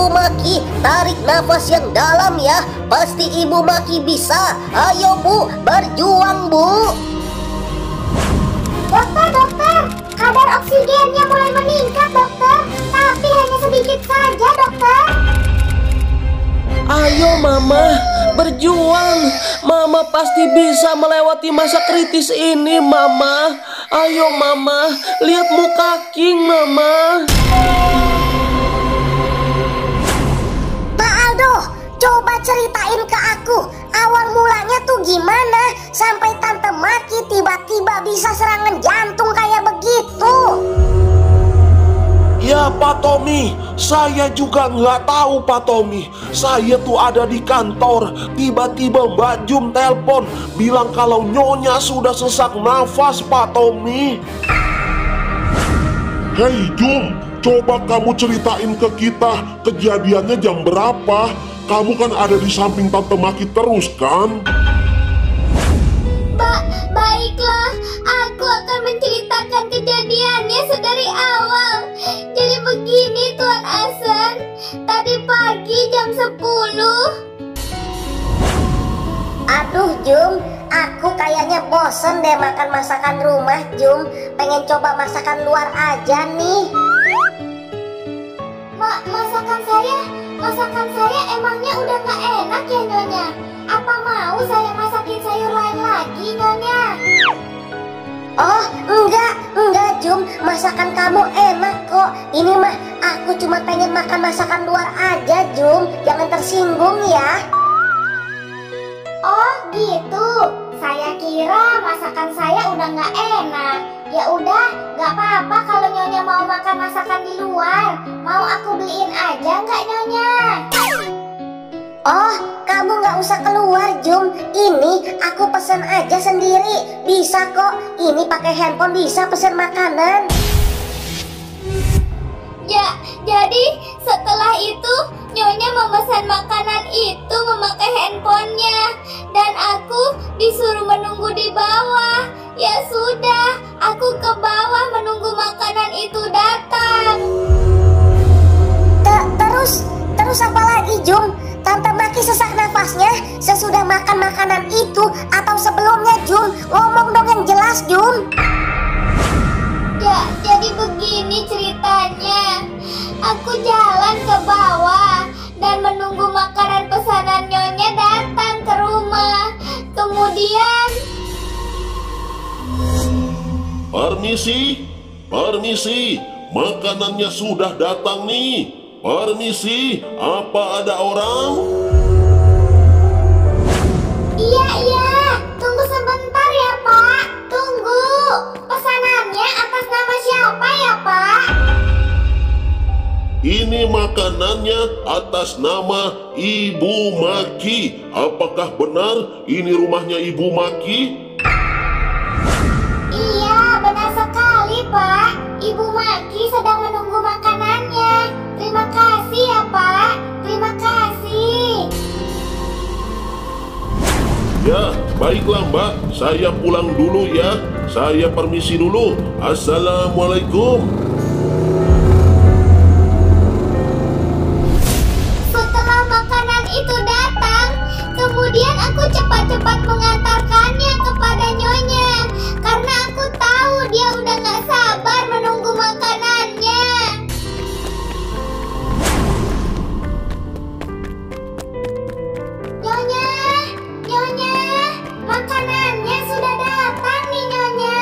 Ibu Maki, tarik nafas yang dalam ya. Pasti Ibu Maki bisa. Ayo Bu, berjuang Bu. Dokter, kadar oksigennya mulai meningkat dokter. Tapi hanya sedikit saja dokter. Ayo Mama, berjuang. Mama pasti bisa melewati masa kritis ini Mama. Ayo Mama, lihat muka King Mama. Pak Aldo, coba ceritain ke aku. Awal mulanya tuh gimana sampai Tante Maki tiba-tiba bisa serangan jantung kayak begitu? Ya Pak Tommy, saya juga nggak tahu Pak Tommy. Saya tuh ada di kantor, tiba-tiba Mbak Jum telepon bilang kalau Nyonya sudah sesak nafas Pak Tommy. Hei Jum, coba kamu ceritain ke kita kejadiannya jam berapa? Kamu kan ada di samping Tante Maki terus kan? Baiklah, aku akan menceritakan kejadiannya sedari awal. Jadi begini Tuan Asen, tadi pagi jam 10. Aduh Jum, aku kayaknya bosen deh makan masakan rumah Jum. Pengen coba masakan luar aja nih. Masakan saya emangnya udah gak enak ya Nyonya? Apa mau saya masakin sayur lain lagi Nyonya? Oh enggak Jum, masakan kamu enak kok. Ini mah aku cuma pengen makan masakan luar aja Jum. Jangan tersinggung ya. Oh gitu, saya kira masakan saya udah gak enak. Ya udah, gak apa-apa kalau Nyonya mau makan masakan di luar. Mau aku beliin aja nggak Nyonya? Oh, kamu nggak usah keluar Jum. Ini aku pesen aja sendiri. Bisa kok, ini pakai handphone bisa pesen makanan. Ya, jadi setelah itu Nyonya memesan makanan itu memakai handphonenya. Dan aku disuruh menunggu di bawah. Ya sudah, aku ke bawah menunggu makanan itu datang. Terus apa lagi Jum? Tante Maki sesak nafasnya sesudah makan makanan itu atau sebelumnya Jum? Ngomong dong yang jelas Jum. Ya, jadi begini ceritanya. Aku jalan ke bawah dan menunggu makanan pesanan Nyonya datang ke rumah. Kemudian Permisi, makanannya sudah datang nih. Permisi, apa ada orang? Iya, tunggu sebentar ya Pak. Tunggu, pesanannya atas nama siapa ya Pak? Ini makanannya atas nama Ibu Maki. Apakah benar ini rumahnya Ibu Maki? Iya, benar sekali Pak. Ibu Maki sedang menunggu makanannya. Terima kasih ya Pak. Terima kasih. Ya, baiklah Mbak. Saya pulang dulu ya. Saya permisi dulu. Assalamualaikum. Setelah makanan itu datang, kemudian aku cepat-cepat mengantarkannya kepada Nyonya. Karena aku tahu dia udah gak sabar menunggu makanannya. Nyonya, makanannya sudah datang nih Nyonya.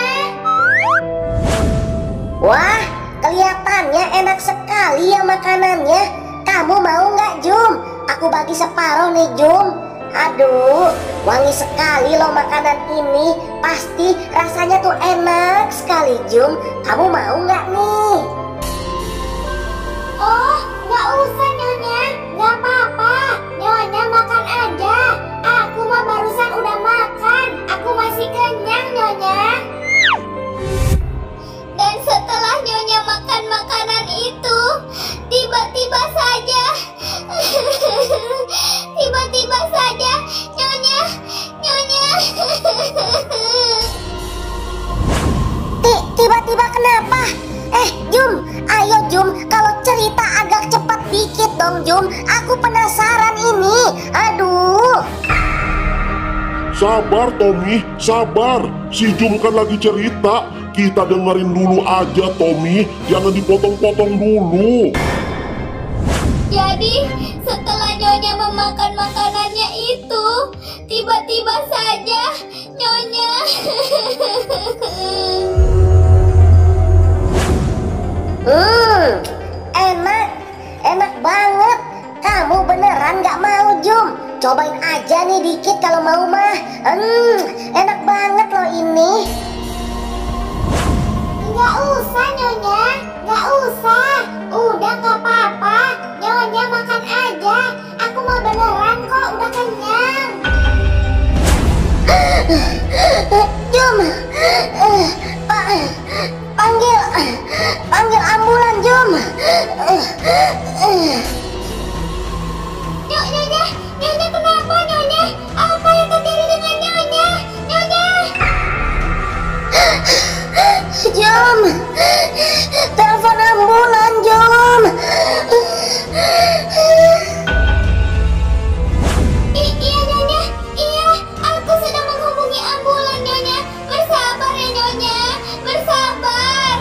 Wah, kelihatannya enak sekali ya makanannya. Kamu mau nggak Jum? Aku bagi separuh nih Jum. Aduh, wangi sekali loh makanan ini. Pasti rasanya tuh enak sekali Jum. Kamu mau nggak nih? Oh, nggak usah Nyonya. Nggak apa-apa. Nyonya makan aja. Aku mah barusan udah makan. Aku masih kenyang Nyonya. Dan setelah Nyonya makan makanan itu, tiba-tiba saja Nyonya tiba-tiba kenapa? Jum, ayo Jum, kalau cerita agak cepat dikit dong Jum. Sabar Tommy, sabar. Si Jum kan lagi cerita. Kita dengerin dulu aja Tommy, jangan dipotong-potong dulu. Jadi setelah Nyonya memakan makanannya itu, tiba-tiba saja Nyonya enak banget. Kamu beneran gak mau Jum? Cobain aja nih dikit kalau mau mah. Enak banget loh ini. Gak usah Nyonya, gak usah. Udah gak apa-apa, Nyonya makan aja. Aku mau beneran kok, udah kenyang. Jum, panggil ambulan Jum. Nyonya kenapa Nyonya? Apa yang terjadi dengan Nyonya? Nyonya! Jum, telepon ambulan Jum. Iya Nyonya, iya, aku sedang menghubungi ambulan Nyonya. Bersabar ya Nyonya, bersabar.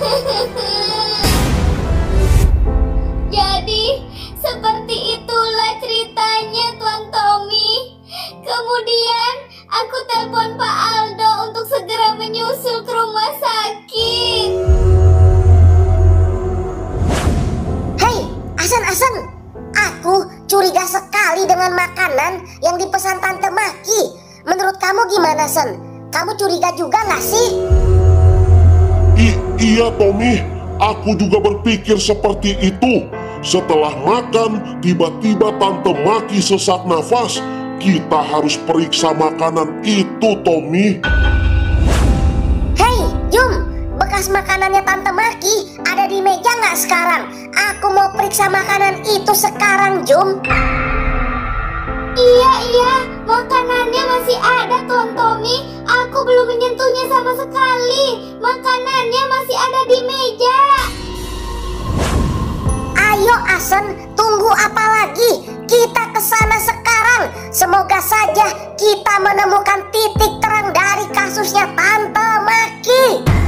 Jadi seperti itulah ceritanya Tuan Tommy. Kemudian aku telepon Pak Aldo untuk segera menyusul ke rumah sakit. Hei, Asen, aku curiga sekali dengan makanan yang dipesan Tante Maki. Menurut kamu gimana, Sen? Kamu curiga juga nggak sih? Iya Tommy, aku juga berpikir seperti itu. Setelah makan, tiba-tiba Tante Maki sesak nafas. Kita harus periksa makanan itu, Tommy. Hei, Jum, bekas makanannya Tante Maki ada di meja nggak sekarang? Aku mau periksa makanan itu sekarang, Jum. Iya, makanannya masih ada, Tuan Tommy. Aku belum menyentuhnya sama sekali. Makanannya masih ada di meja. Ayo Asen, tunggu apa lagi? Kita ke sana sekarang. Semoga saja kita menemukan titik terang dari kasusnya Tante Maki.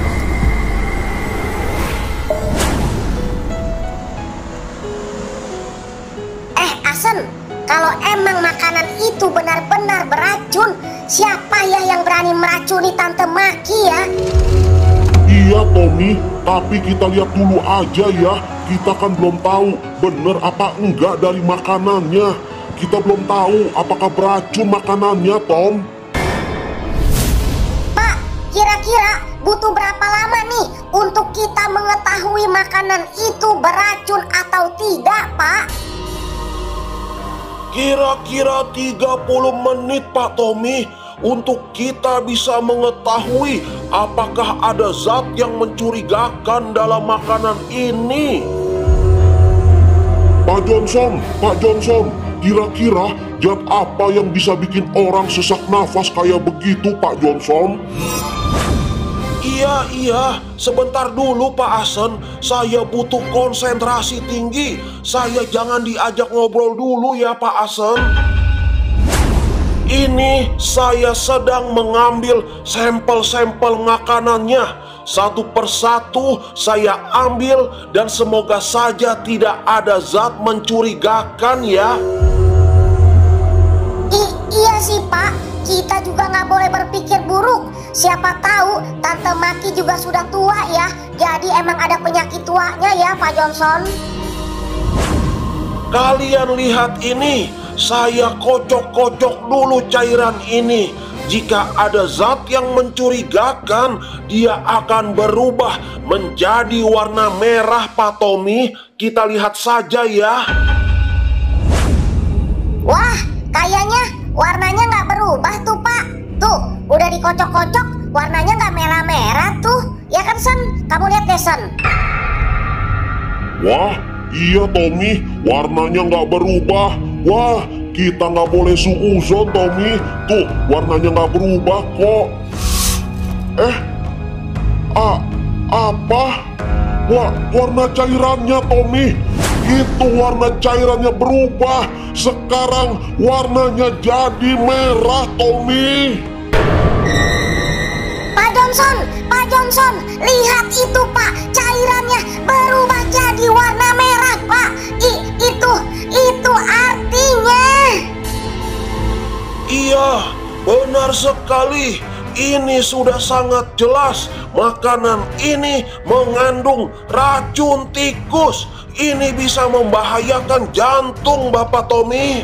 Asen, kalau emang makanan itu benar-benar beracun, siapa ya yang berani meracuni Tante Maki ya? Iya Tommy, tapi kita lihat dulu aja ya. Kita kan belum tahu bener apa enggak dari makanannya. Kita belum tahu apakah beracun makanannya, Tom. Pak, kira-kira butuh berapa lama nih untuk kita mengetahui makanan itu beracun atau tidak, Pak? Kira-kira 30 menit Pak Tommy, untuk kita bisa mengetahui apakah ada zat yang mencurigakan dalam makanan ini. Pak Johnson, kira-kira zat apa yang bisa bikin orang sesak nafas kayak begitu, Pak Johnson? Iya, sebentar dulu Pak Asen, saya butuh konsentrasi tinggi. Saya jangan diajak ngobrol dulu ya Pak Asen. Ini saya sedang mengambil sampel-sampel makanannya. Satu persatu saya ambil dan semoga saja tidak ada zat mencurigakan ya. Iya sih Pak, kita juga nggak boleh berpikir buruk. Siapa tahu Tante Maki juga sudah tua ya. Jadi emang ada penyakit tuanya ya Pak Johnson. Kalian lihat ini, saya kocok-kocok dulu cairan ini. Jika ada zat yang mencurigakan, dia akan berubah menjadi warna merah Pak Tommy. Kita lihat saja ya. Wah, kayaknya warnanya nggak berubah tuh Pak. Tuh, udah dikocok-kocok, warnanya nggak merah-merah tuh. Ya kan Sen? Kamu lihat deh Sen. Wah, iya Tommy, warnanya nggak berubah. Wah, kita nggak boleh suuzon Tommy. Tuh, warnanya nggak berubah kok. Apa? Wah, warna cairannya Tommy. Itu warna cairannya berubah. Sekarang warnanya jadi merah, Tommy. Pak Johnson, lihat itu Pak, cairannya berubah jadi warna merah Pak. Itu artinya. Iya, benar sekali. Ini sudah sangat jelas. Makanan ini mengandung racun tikus. Ini bisa membahayakan jantung, Bapak Tommy.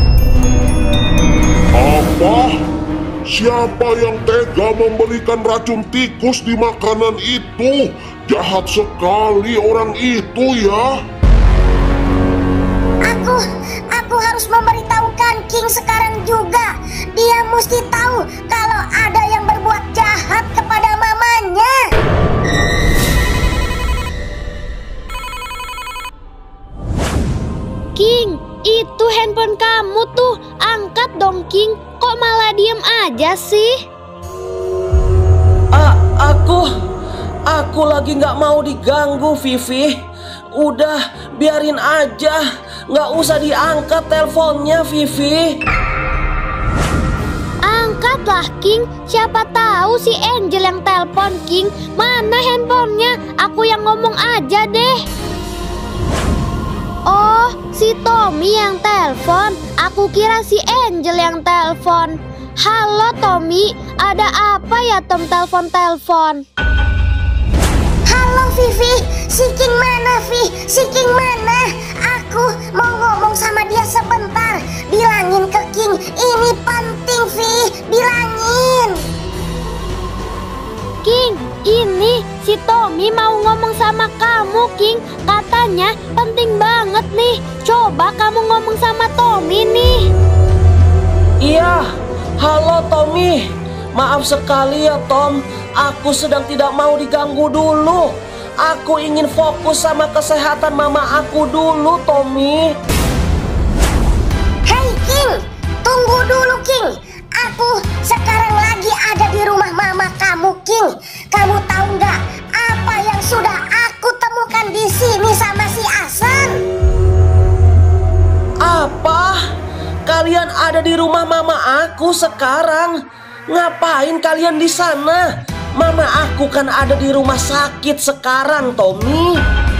Apa? Siapa yang tega memberikan racun tikus di makanan itu? Jahat sekali orang itu ya. Aku harus memberitahukan King sekarang juga. Dia mesti tahu kalau ada yang berbuat jahat kepada mamanya. King, itu handphone kamu tuh. Angkat dong King. Kok malah diem aja sih? Aku lagi nggak mau diganggu, Vivi. Udah, biarin aja. Nggak usah diangkat teleponnya, Vivi. Angkatlah King. Siapa tahu si Angel yang telepon King. Mana handphonenya? Aku yang ngomong aja deh. Oh, si Tommy yang telepon. Aku kira si Angel yang telepon. Halo Tommy, ada apa ya Tom telepon-telepon? Halo Vivi, si King mana Vi? Si King mana? Aku mau ngomong sama dia sebentar. Bilangin ke King, ini penting Vi, bilangin. King, ini si Tommy mau ngomong sama kamu King. Katanya penting banget nih. Coba kamu ngomong sama Tommy nih. Iya, halo Tommy. Maaf sekali ya Tom. Aku sedang tidak mau diganggu dulu. Aku ingin fokus sama kesehatan mama aku dulu, Tommy. Hei King, tunggu dulu King. Aku sekarang lagi ada di rumah mama kamu King. Kamu tahu nggak apa yang sudah aku temukan di sini sama si Asan? Apa? Kalian ada di rumah mama aku sekarang? Ngapain kalian di sana? Mama aku kan ada di rumah sakit sekarang, Tommy.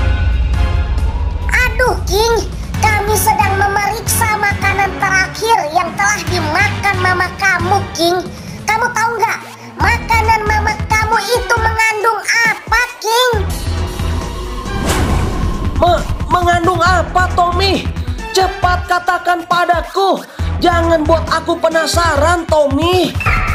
Aduh King, kami sedang memeriksa makanan terakhir yang telah dimakan mama kamu King. Kamu tahu nggak makanan mama kamu itu mengandung apa King? Mengandung apa, Tommy? Cepat katakan padaku. Jangan buat aku penasaran, Tommy.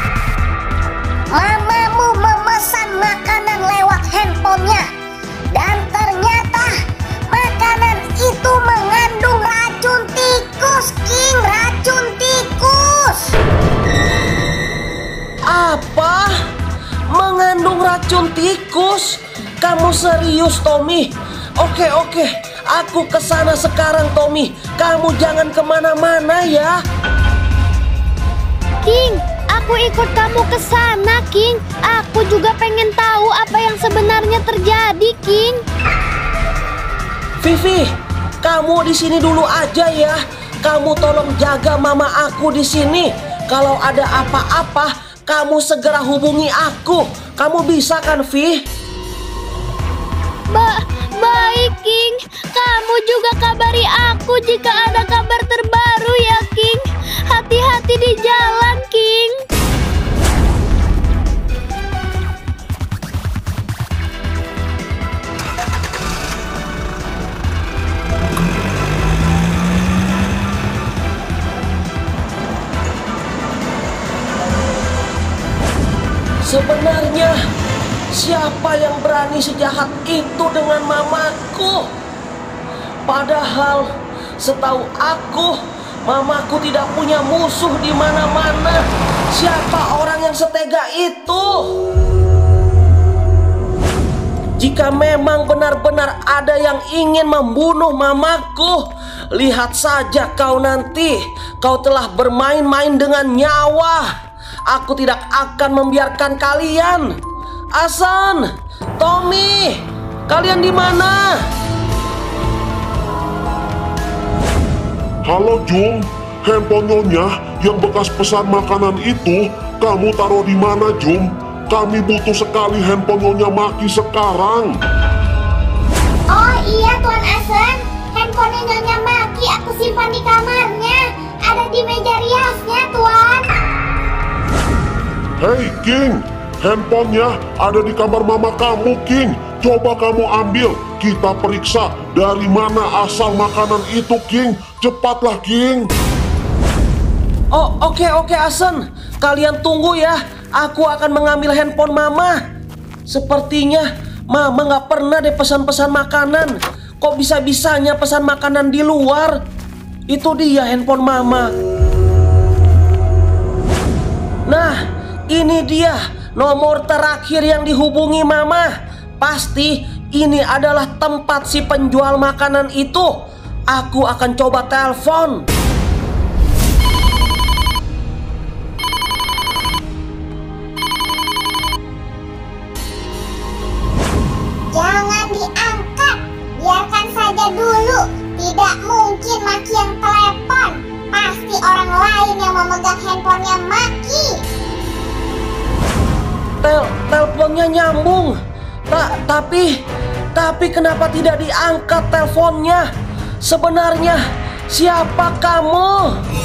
Mamamu memesan makanan lewat handphonenya. Dan ternyata makanan itu mengandung racun tikus, King. Racun tikus. Apa? Mengandung racun tikus? Kamu serius, Tommy? Oke. Aku kesana sekarang, Tommy. Kamu jangan kemana-mana ya. King, aku ikut kamu ke sana, King. Aku juga pengen tahu apa yang sebenarnya terjadi, King. Vivi, kamu di sini dulu aja ya. Kamu tolong jaga mama aku di sini. Kalau ada apa-apa, kamu segera hubungi aku. Kamu bisa kan, Vi? Baik, King. Kamu juga kabari aku jika ada kabar terbaru ya, King. Hati-hati di jalan, King. Sebenarnya siapa yang berani sejahat itu dengan mamaku? Padahal setahu aku, mamaku tidak punya musuh di mana-mana. Siapa orang yang setega itu? Jika memang benar-benar ada yang ingin membunuh mamaku, lihat saja kau nanti. Kau telah bermain-main dengan nyawa. Aku tidak akan membiarkan kalian. Asan, Tommy, kalian di mana? Halo Jum, handphone Nyonya yang bekas pesan makanan itu kamu taruh di mana Jum? Kami butuh sekali handphone Nyonya Maki sekarang. Oh iya Tuan Asen, handphone Nyonya Maki aku simpan di kamarnya. Ada di meja riasnya Tuan. Hei King, handphonenya ada di kamar mama kamu King. Coba kamu ambil, kita periksa dari mana asal makanan itu King. Cepatlah King. Oh, oke Asen. Kalian tunggu ya. Aku akan mengambil handphone Mama. Sepertinya Mama nggak pernah deh pesan-pesan makanan. Kok bisa-bisanya pesan makanan di luar? Itu dia handphone Mama. Nah, ini dia nomor terakhir yang dihubungi Mama. Pasti ini adalah tempat si penjual makanan itu. Aku akan coba telepon. Jangan diangkat, biarkan saja dulu. Tidak mungkin Maki yang telepon. Pasti orang lain yang memegang handphonenya Maki. Teleponnya nyambung. Tapi kenapa tidak diangkat teleponnya? Sebenarnya siapa kamu?